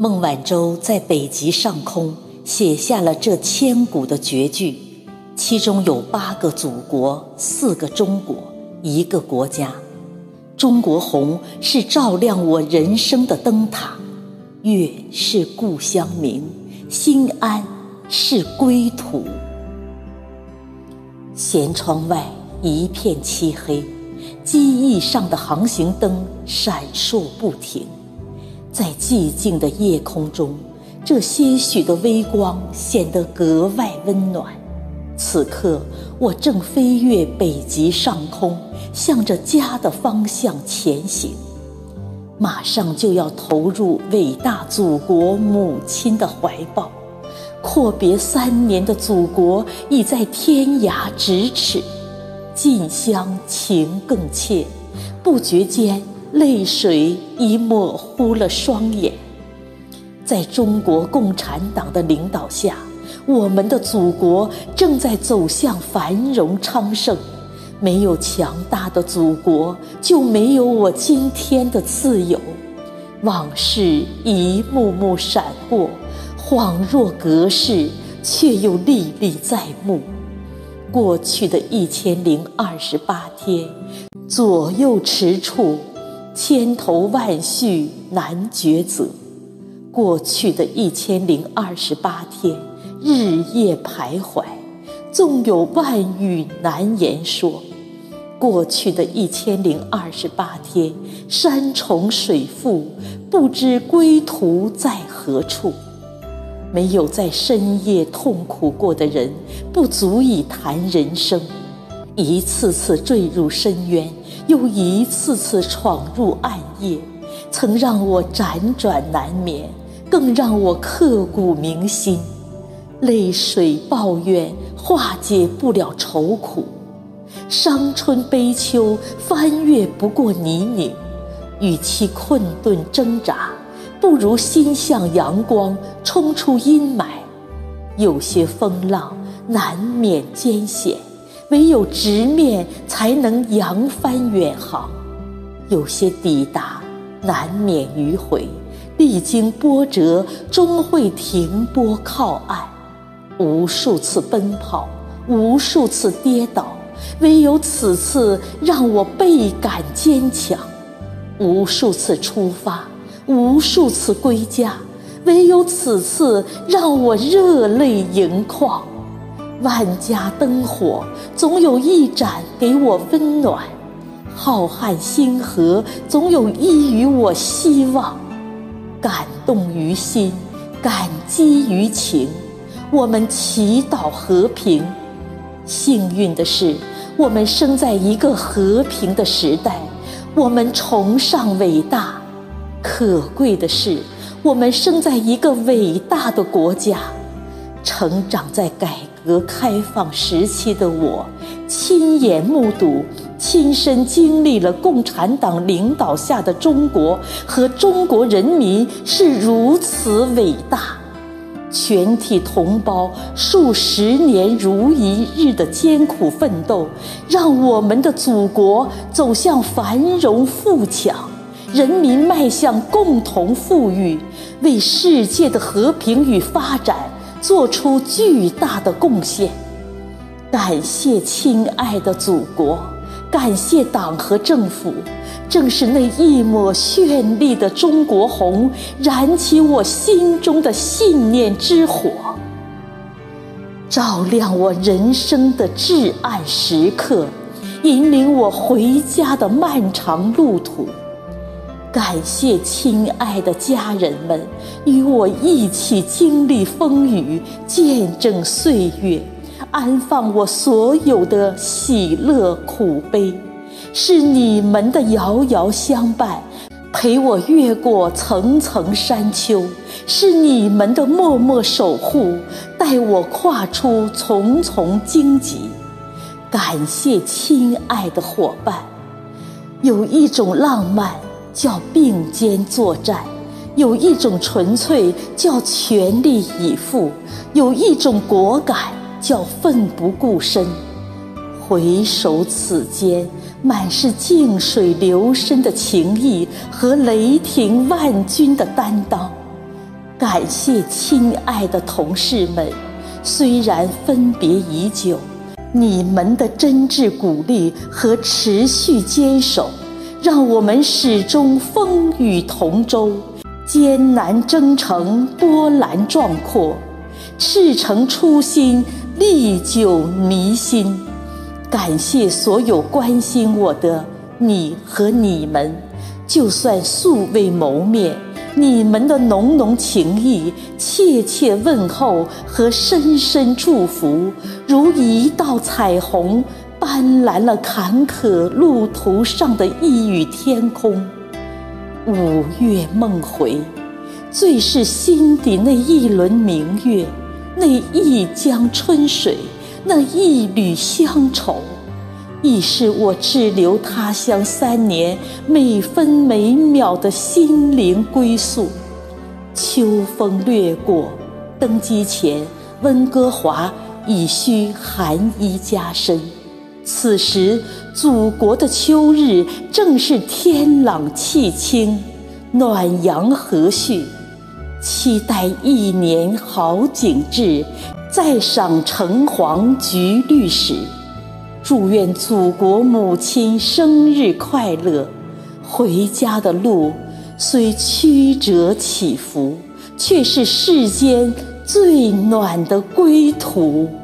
孟晚舟在北极上空写下了这千古的绝句，其中有8个祖国，4个中国，1个国家。中国红是照亮我人生的灯塔，月是故乡明，心安是归途。舷窗外一片漆黑，机翼上的航行灯闪烁不停。在寂静的夜空中，这些许的微光显得格外温暖。此刻我正飞越北极上空，向着家的方向前行，马上就要投入伟大祖国母亲的怀抱。阔别3年的祖国已在天涯咫尺，近乡情更切，不觉间泪水已模糊了双眼。在中国共产党的领导下，我们的祖国正在走向繁荣昌盛。没有强大的祖国，就没有我今天的自由。往事一幕幕闪过，恍若隔世，却又历历在目。过去的1028天，左右踟蹰，千头万绪难抉择。过去的1028天，日夜徘徊，纵有万语难言说。过去的1028天，山重水复，不知归途在何处。没有在深夜痛苦过的人，不足以谈人生。一次次坠入深渊，又一次次闯入暗夜，曾让我辗转难眠，更让我刻骨铭心。泪水抱怨化解不了愁苦，伤春悲秋翻越不过泥泞。与其困顿挣扎，不如心向阳光，冲出阴霾。有些风浪难免艰险，唯有直面才能扬帆远航。有些抵达难免迂回，历经波折，终会停泊靠岸。无数次奔跑，无数次跌倒，唯有此次让我倍感坚强。无数次出发，无数次归家，唯有此次让我热泪盈眶。万家灯火，总有一盏给我温暖；浩瀚星河，总有一予我希望。感动于心，感激于情，我们祈祷和平。幸运的是，我们生在一个和平的时代，我们崇尚伟大。可贵的是，我们生在一个伟大的国家。成长在改革开放时期的我，亲眼目睹，亲身经历了共产党领导下的中国和中国人民是如此伟大。全体同胞数十年如一日的艰苦奋斗，让我们的祖国走向繁荣富强，人民迈向共同富裕，为世界的和平与发展做出巨大的贡献。感谢亲爱的祖国，感谢党和政府，正是那一抹绚丽的中国红，燃起我心中的信念之火，照亮我人生的至暗时刻，引领我回家的漫长路途。感谢亲爱的家人们，与我一起经历风雨，见证岁月，安放我所有的喜乐苦悲。是你们的遥遥相伴，陪我越过层层山丘；是你们的默默守护，带我跨出重重荆棘。感谢亲爱的伙伴，有一种浪漫叫并肩作战，有一种纯粹叫全力以赴，有一种果敢叫奋不顾身。回首此间，满是静水流深的情谊和雷霆万钧的担当。 感谢亲爱的同事们，虽然分别已久，你们的真挚鼓励和持续坚守，让我们始终风雨同舟，艰难征程波澜壮阔，赤诚初心，历久弥新。感谢所有关心我的你和你们，就算素未谋面，你们的浓浓情谊、切切问候和深深祝福，如一道彩虹，斑斓了坎坷路途上的一隅天空。五月梦回，最是心底那一轮明月，那一江春水，那一缕乡愁，亦是我滞留他乡3年每分每秒的心灵归宿。秋风掠过，登机前，温哥华已需寒衣加身。此时，祖国的秋日正是天朗气清，暖阳和煦。期待一年好景至，再赏橙黄橘绿时。祝愿祖国母亲生日快乐！回家的路虽曲折起伏，却是世间最暖的归途。